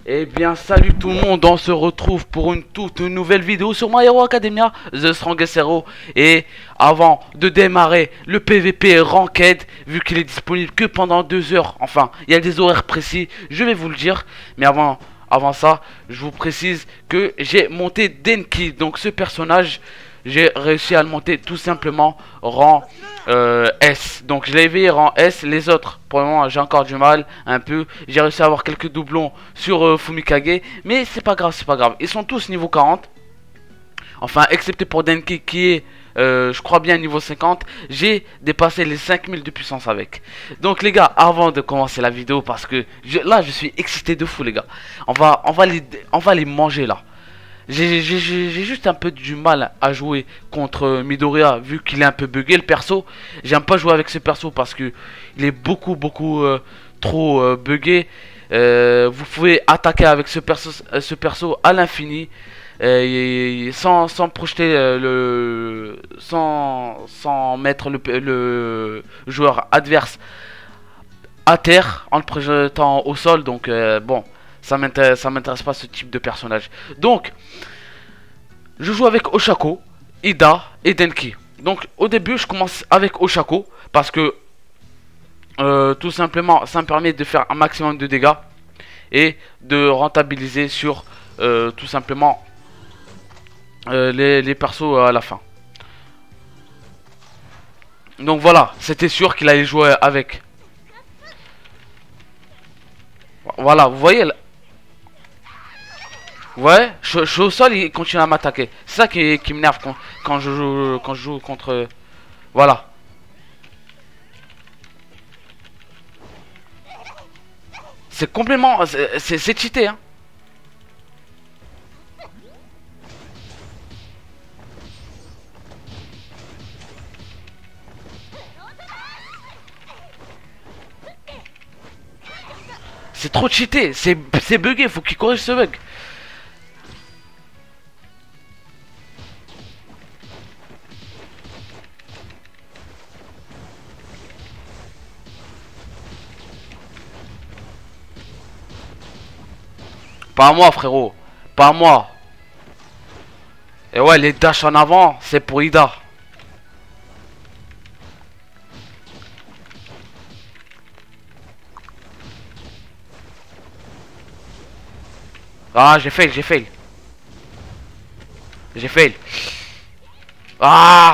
Eh bien, salut tout le monde, on se retrouve pour une toute nouvelle vidéo sur My Hero Academia, The Strongest Hero. Et avant de démarrer le PVP Ranked, vu qu'il est disponible que pendant 2 heures, enfin, il y a des horaires précis, je vais vous le dire. Mais avant ça, je vous précise que j'ai monté Denki, donc ce personnage, j'ai réussi à le monter tout simplement rang S. Donc je l'ai éveillé rang S. Les autres, pour le moment, j'ai encore du mal un peu. J'ai réussi à avoir quelques doublons sur Fumikage, mais c'est pas grave, c'est pas grave. Ils sont tous niveau 40. Enfin, excepté pour Denki qui est, je crois bien, niveau 50. J'ai dépassé les 5000 de puissance avec. Donc les gars, avant de commencer la vidéo, parce que là je suis excité de fou les gars. On va les manger là. J'ai juste un peu du mal à jouer contre Midoriya vu qu'il est un peu bugué le perso. J'aime pas jouer avec ce perso parce que il est beaucoup trop bugué. Vous pouvez attaquer avec ce perso à l'infini sans projeter sans mettre le joueur adverse à terre en le projetant au sol. Donc bon, ça m'intéresse pas ce type de personnage. Donc je joue avec Oshako, Ida et Denki. Donc au début je commence avec Oshako parce que tout simplement ça me permet de faire un maximum de dégâts et de rentabiliser sur tout simplement les persos à la fin. Donc voilà, c'était sûr qu'il allait jouer avec. Voilà, vous voyez là. Ouais, je suis au sol, il continue à m'attaquer. C'est ça qui m'énerve quand je joue contre. Voilà. C'est complètement. C'est cheaté, hein. C'est trop cheaté, c'est bugué, faut qu'il corrige ce bug. Pas à moi, frérot. Pas à moi. Et ouais, les dash en avant, c'est pour Ida. Ah, j'ai fail, j'ai fail. J'ai fail. Ah!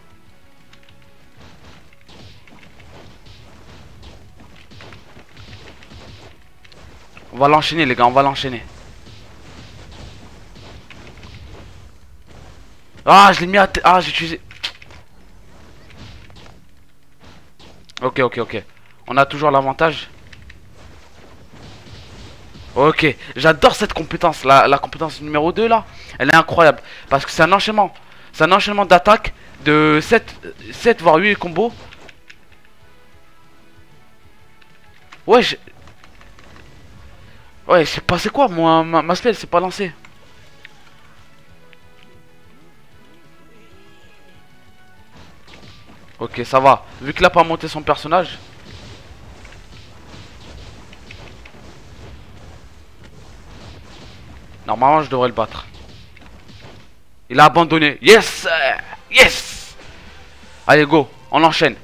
On va l'enchaîner, les gars, on va l'enchaîner. Ah, je l'ai mis à... Ah, j'ai utilisé... Ok, ok, ok. On a toujours l'avantage. Ok, j'adore cette compétence, la compétence numéro 2 là. Elle est incroyable. Parce que c'est un enchaînement. C'est un enchaînement d'attaque de 7 voire 8 combos. Ouais, ouais, je sais pas c'est quoi, moi, ma spell c'est pas lancé. Ok, ça va. Vu qu'il a pas monté son personnage. Normalement, je devrais le battre. Il a abandonné. Yes! Yes! Allez, go. On enchaîne.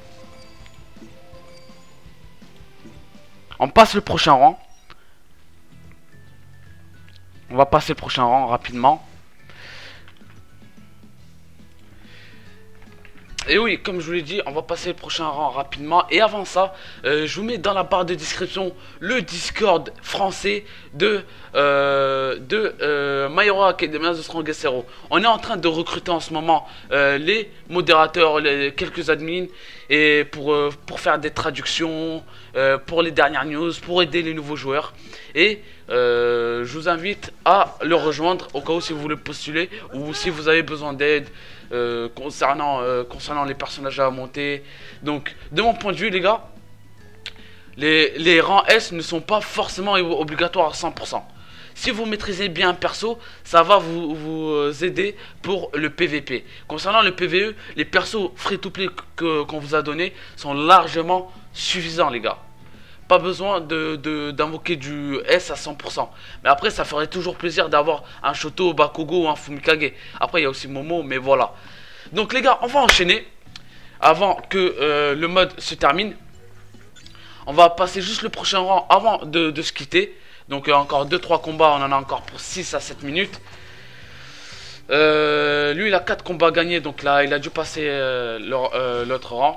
On passe le prochain rang. On va passer le prochain rang rapidement. Et oui, comme je vous l'ai dit, on va passer le prochain rang rapidement. Et avant ça, je vous mets dans la barre de description le Discord français de My Hero Academia The Strongest Hero. On est en train de recruter en ce moment les modérateurs, quelques admins, et pour faire des traductions, pour les dernières news, pour aider les nouveaux joueurs. Et je vous invite à le rejoindre au cas où si vous voulez postuler ou si vous avez besoin d'aide. Concernant les personnages à monter. Donc de mon point de vue les gars, les rangs S ne sont pas forcément obligatoires à 100%. Si vous maîtrisez bien un perso, ça va vous aider pour le PVP. Concernant le PVE, les persos free to play qu'on vous a donné sont largement suffisants les gars. pas besoin d'invoquer du S à 100%. Mais après, ça ferait toujours plaisir d'avoir un Shoto, Bakugo ou un Fumikage. Après, il y a aussi Momo, mais voilà. Donc les gars, on va enchaîner. Avant que le mode se termine. On va passer juste le prochain rang avant de se quitter. Donc encore 2-3 combats, on en a encore pour 6 à 7 minutes. Lui il a 4 combats gagnés, donc là il a dû passer l'autre rang.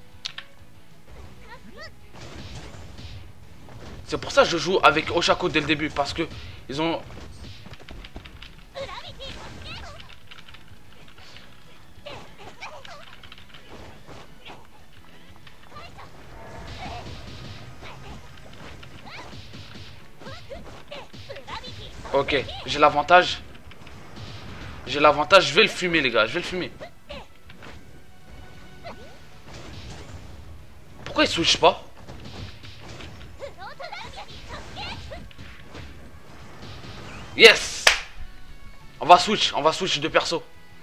C'est pour ça que je joue avec Oshako dès le début, parce que ils ont... Ok, j'ai l'avantage. J'ai l'avantage, je vais le fumer les gars, je vais le fumer. Pourquoi il switch pas? Yes. On va switch de perso.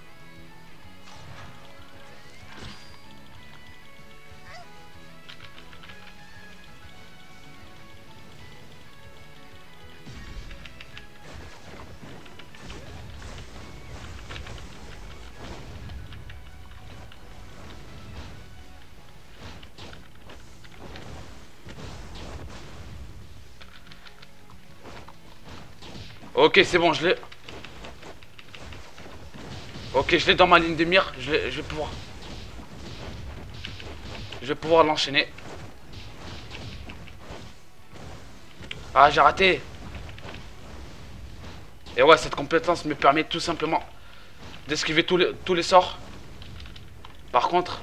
Ok, c'est bon, je l'ai. Ok, je l'ai dans ma ligne de mire. Je vais pouvoir. Je vais pouvoir l'enchaîner. Ah, j'ai raté. Et ouais, cette compétence me permet tout simplement d'esquiver tous les sorts. Par contre...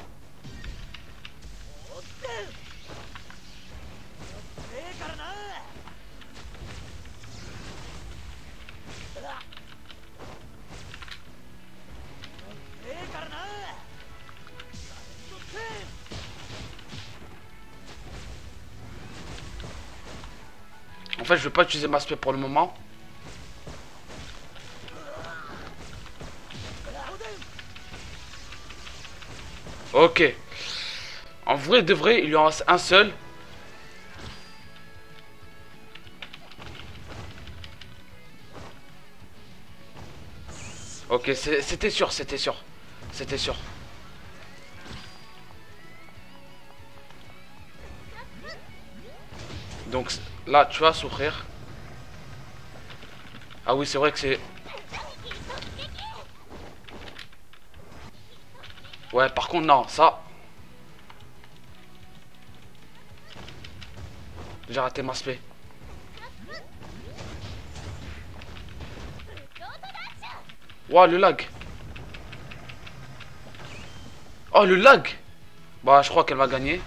En fait, je vais pas utiliser ma spé pour le moment. Ok. En vrai de vrai, il lui en reste un seul. Ok, c'était sûr, c'était sûr. C'était sûr. Donc là, tu vas souffrir. Ah oui, c'est vrai que c'est... Ouais, par contre, non, ça... J'ai raté ma spé. Ouah, le lag. Oh, le lag. Bah, je crois qu'elle va gagner.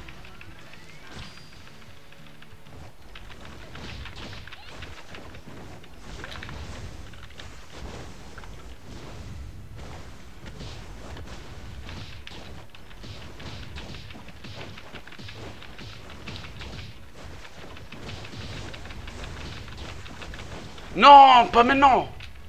Non, pas maintenant.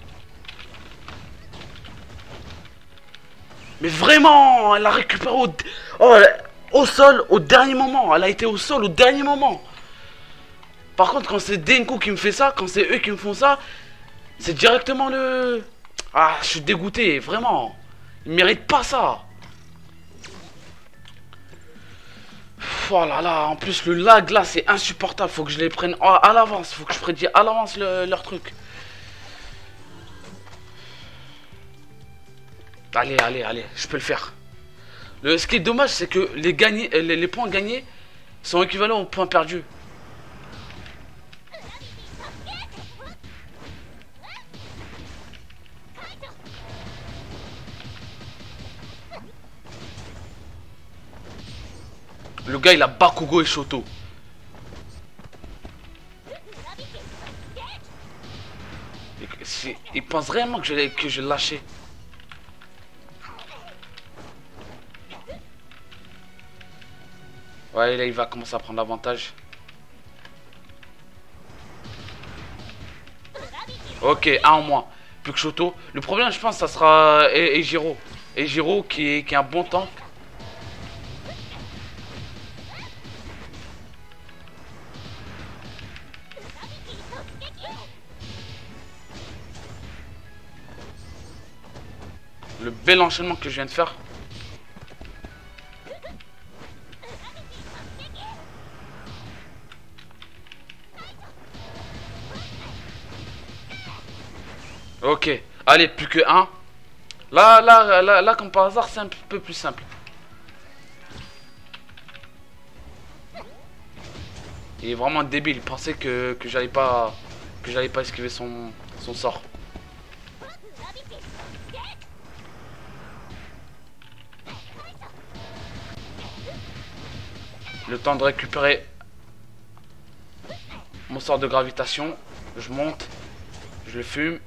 Mais vraiment, elle a récupéré au sol au dernier moment. Elle a été au sol au dernier moment. Par contre, quand c'est Denko qui me fait ça, quand c'est eux qui me font ça, c'est directement le... Ah, je suis dégoûté, vraiment. Ils méritent pas ça. Oh là là, en plus le lag là, c'est insupportable. Faut que je les prenne à l'avance. Faut que je prédise à l'avance leur truc. Allez, allez, allez, je peux le faire. Ce qui est dommage, c'est que les points gagnés sont équivalents aux points perdus. Le gars, il a Bakugo et Shoto. Il pense réellement que je l'ai lâché. Ouais, là, il va commencer à prendre l'avantage. Ok, un en moins. Plus que Shoto. Le problème, je pense, ça sera Ejiro. Ejiro qui est un bon tank. Le bel enchaînement que je viens de faire. Ok, allez, plus que un. Là, comme par hasard, c'est un peu plus simple. Il est vraiment débile. Il pensait que j'allais pas esquiver son sort. Le temps de récupérer mon sort de gravitation. Je monte, je le fume.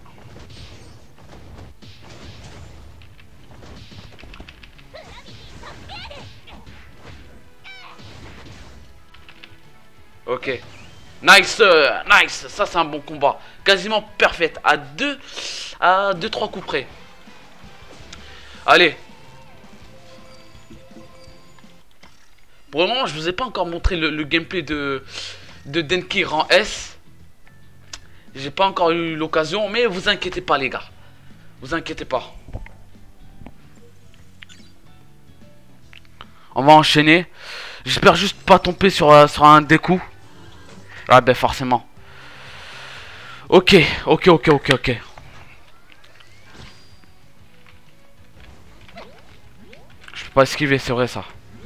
Ok. Nice, nice. Ça, c'est un bon combat. Quasiment parfait. À 2-3 coups près. Allez. Pour le moment, je vous ai pas encore montré le gameplay de Denki rang S. J'ai pas encore eu l'occasion. Mais vous inquiétez pas, les gars. Vous inquiétez pas. On va enchaîner. J'espère juste pas tomber sur un découp. Ah ben forcément. Ok. Je peux pas esquiver, c'est vrai ça.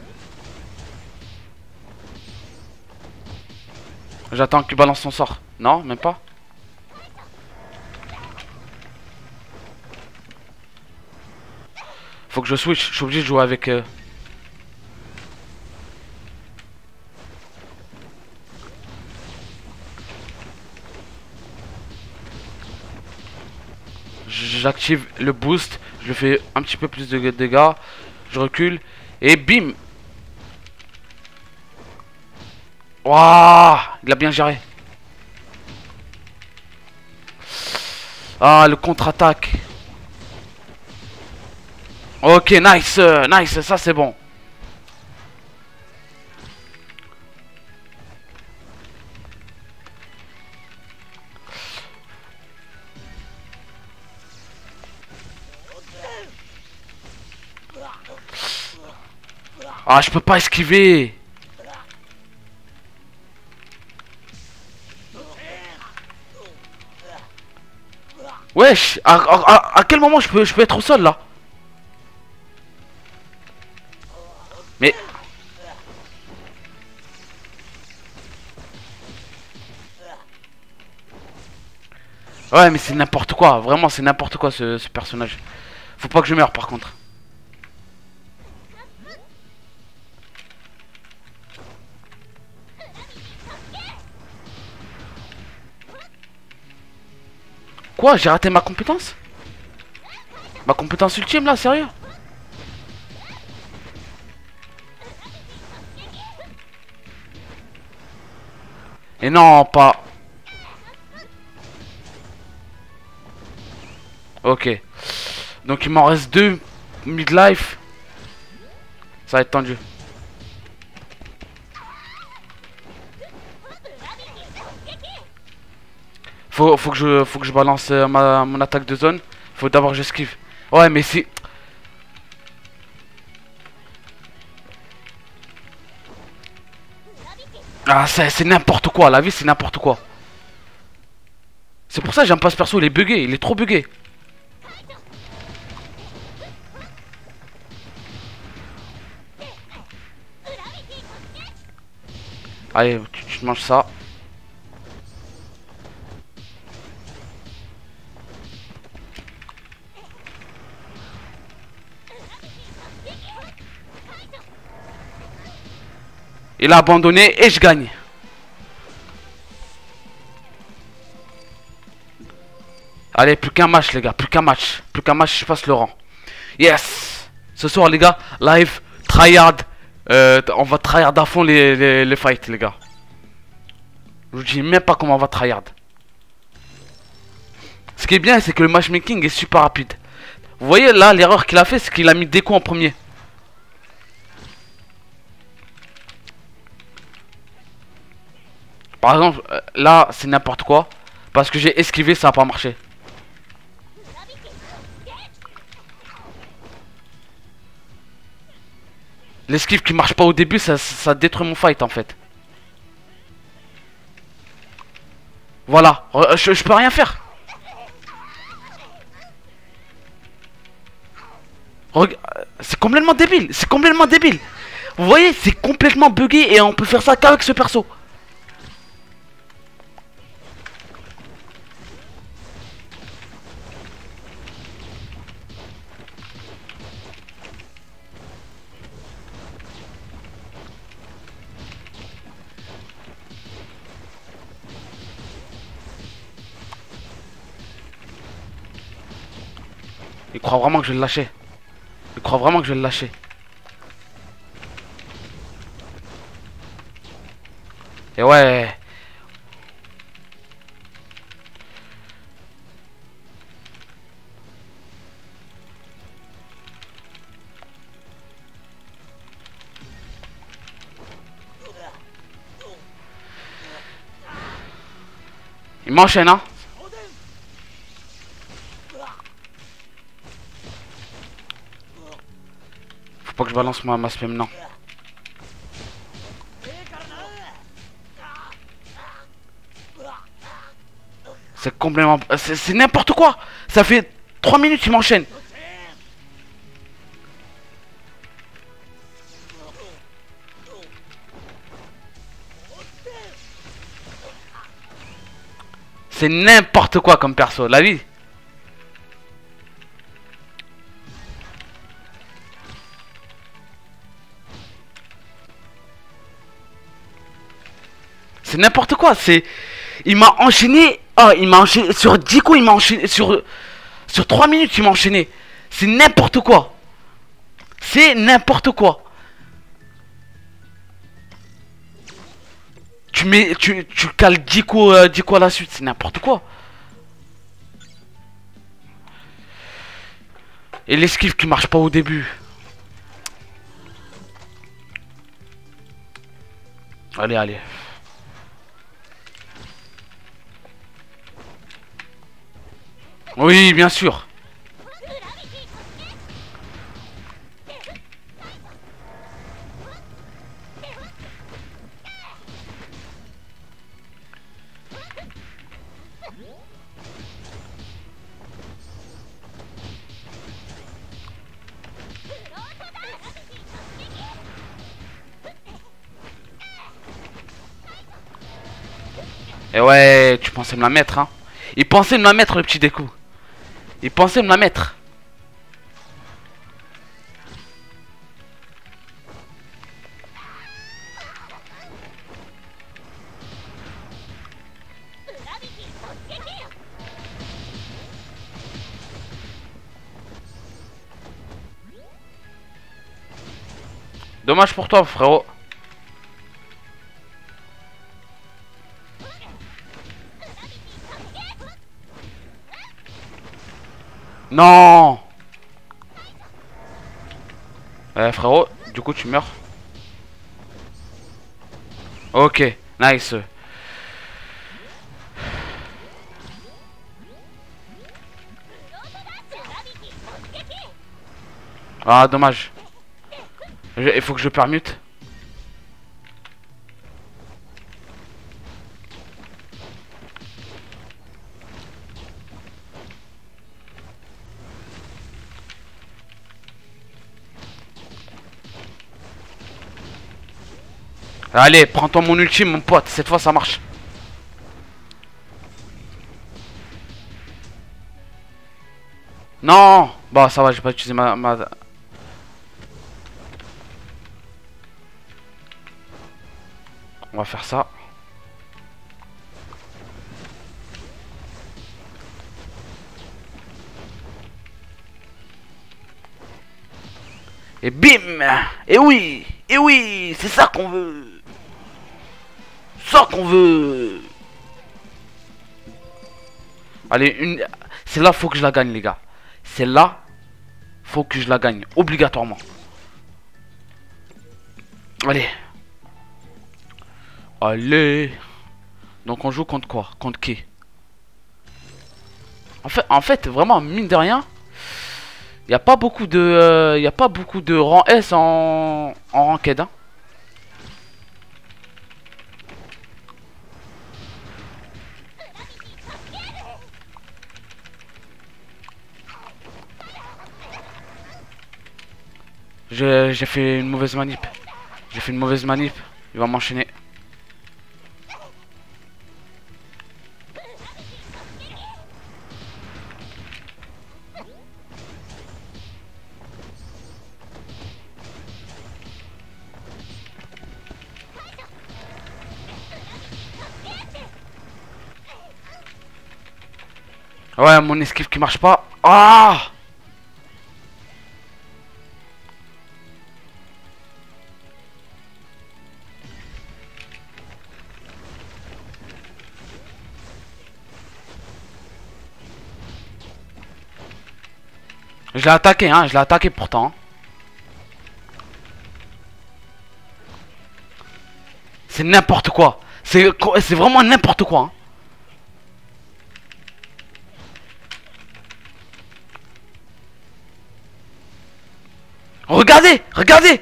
J'attends qu'il balance son sort. Non, même pas. Faut que je switch, je suis obligé de jouer avec... J'active le boost, je fais un petit peu plus de dégâts, je recule et bim. Waouh, il a bien géré. Ah, le contre-attaque. Ok, nice, nice, ça c'est bon. Ah, je peux pas esquiver. Wesh, à quel moment je peux être au sol là? Mais... Ouais, mais c'est n'importe quoi, vraiment c'est n'importe quoi ce personnage. Faut pas que je meure par contre. Quoi? J'ai raté ma compétence? Ma compétence ultime là, sérieux? Et non, pas... Ok. Donc il m'en reste 2 midlife. Ça va être tendu. Faut que je balance mon attaque de zone. Faut d'abord que j'esquive. Ouais, mais si... Ah, c'est n'importe quoi. La vie, c'est n'importe quoi. C'est pour ça que j'aime pas ce perso. Il est bugué. Il est trop bugué. Allez, tu te manges ça. Il a abandonné et je gagne. Allez, plus qu'un match les gars, plus qu'un match. Plus qu'un match, je passe le rang. Yes. Ce soir les gars, live, tryhard. On va tryhard à fond les fights les gars. Je vous dis même pas comment on va tryhard. Ce qui est bien, c'est que le matchmaking est super rapide. Vous voyez là, l'erreur qu'il a fait, c'est qu'il a mis des coups en premier. Par exemple, là, c'est n'importe quoi. Parce que j'ai esquivé, ça n'a pas marché. L'esquive qui marche pas au début, ça détruit mon fight en fait. Voilà, je peux rien faire. C'est complètement débile, c'est complètement débile. Vous voyez, c'est complètement buggé et on peut faire ça qu'avec ce perso. Il croit vraiment que je vais le lâcher. Il croit vraiment que je vais le lâcher. Et ouais. Il m'enchaîne, hein. Faut pas que je balance ma spam, non. C'est complètement... C'est n'importe quoi. Ça fait 3 minutes, il m'enchaîne. C'est n'importe quoi comme perso, la vie. C'est n'importe quoi, c'est... Il m'a enchaîné... Oh, il m'a enchaîné... Sur 10 coups, il m'a enchaîné... Sur 3 minutes, il m'a enchaîné. C'est n'importe quoi. C'est n'importe quoi. Tu cales 10 coups, 10 coups à la suite, c'est n'importe quoi. Et l'esquive qui marche pas au début. Allez, allez. Oui, bien sûr. Et ouais, tu pensais me la mettre, hein. Il pensait me la mettre, le petit découp. Il pensait me la mettre. Dommage pour toi, frérot. Non. Frérot, du coup tu meurs. Ok, nice. Ah, dommage. Il faut que je permute. Allez, prends-toi mon ultime, mon pote. Cette fois, ça marche. Non. Bon, ça va, j'ai pas utilisé ma... On va faire ça. Et bim. Et oui, c'est ça qu'on veut. Ça qu'on veut. Allez, une... C'est là, faut que je la gagne, les gars. C'est là, faut que je la gagne, obligatoirement. Allez. Allez. Donc on joue contre quoi? Contre qui? En fait, vraiment, mine de rien, Y a pas beaucoup de, y a pas beaucoup de rang S en ranked, hein. J'ai fait une mauvaise manip. J'ai fait une mauvaise manip. Il va m'enchaîner. Ouais, mon esquive qui marche pas. Ah! Je l'ai attaqué, hein. Je l'ai attaqué pourtant. C'est n'importe quoi. C'est vraiment n'importe quoi, hein. Regardez, regardez.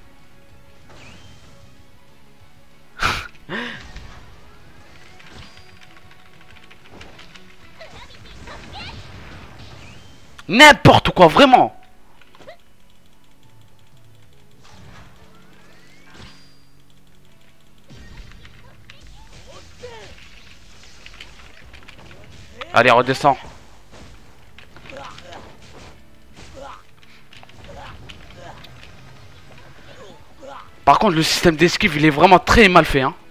N'importe quoi, vraiment. Allez, redescends. Par contre, le système d'esquive, il est vraiment très mal fait, hein.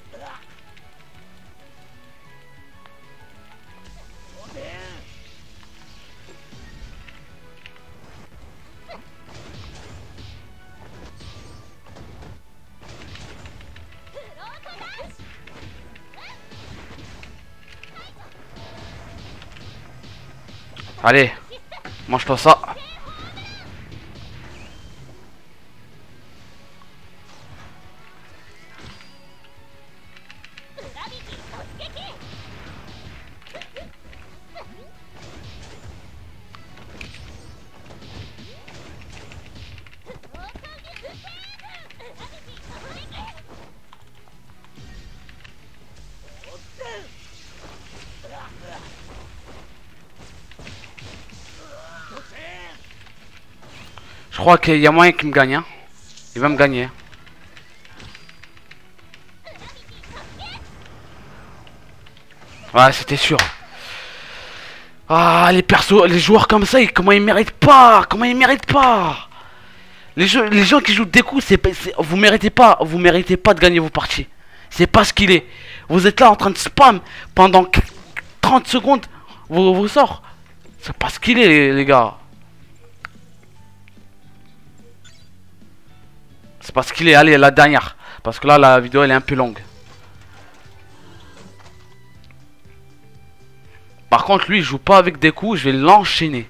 Allez, mange-toi ça. Je crois qu'il y a moyen qu'il me gagne, hein. Il va me gagner. Ouais, c'était sûr. Ah, les persos, les joueurs comme ça, comment ils méritent pas? Comment ils méritent pas? Les gens qui jouent des coups, vous méritez pas de gagner vos parties. C'est pas ce qu'il est. Vous êtes là en train de spam pendant 30 secondes, vous sort. C'est pas ce qu'il est, les gars. C'est parce qu'il est allé la dernière. Parce que là, la vidéo, elle est un peu longue. Par contre, lui, il joue pas avec des coups. Je vais l'enchaîner.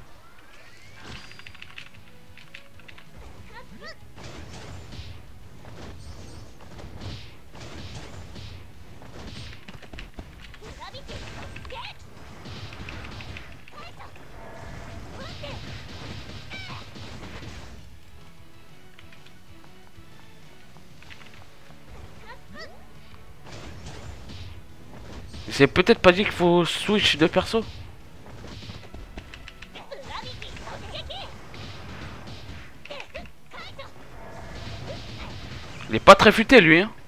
C'est peut-être pas dit qu'il faut switch de perso. Il est pas très futé lui, hein.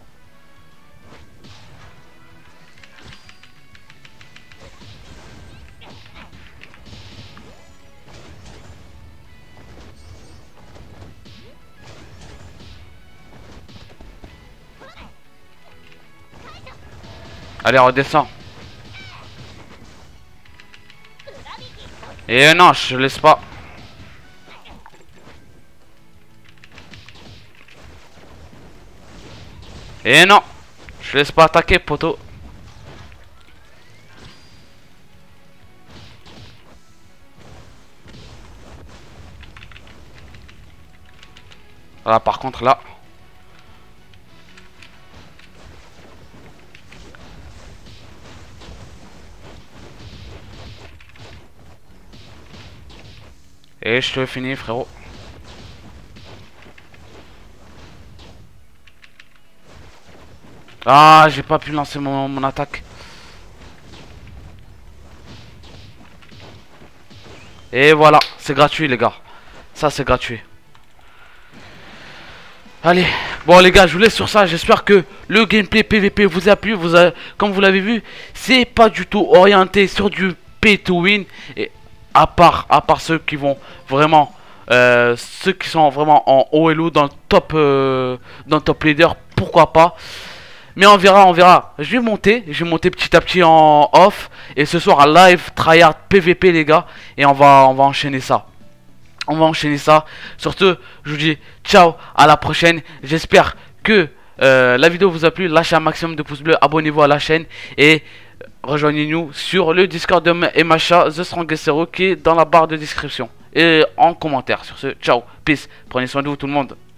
Allez, redescends. Et non, je laisse pas. Et non, je laisse pas attaquer, poteau. Voilà, par contre, là. Et je te finis, frérot. Ah, j'ai pas pu lancer mon attaque. Et voilà, c'est gratuit les gars. Ça c'est gratuit. Allez, bon les gars, je vous laisse sur ça. J'espère que le gameplay PVP vous a plu. Comme vous l'avez vu, c'est pas du tout orienté sur du pay to win. Et à part ceux qui vont vraiment, ceux qui sont vraiment en haut et low dans le top leader, pourquoi pas. Mais on verra, on verra. Je vais monter petit à petit en off. Et ce soir, live, tryhard, PVP, les gars. Et on va enchaîner ça. On va enchaîner ça. Sur ce, je vous dis ciao, à la prochaine. J'espère que la vidéo vous a plu. Lâchez un maximum de pouces bleus, abonnez-vous à la chaîne. Et rejoignez-nous sur le Discord de MHA, The Strongest Hero, qui est dans la barre de description. Et en commentaire. Sur ce, ciao, peace. Prenez soin de vous tout le monde.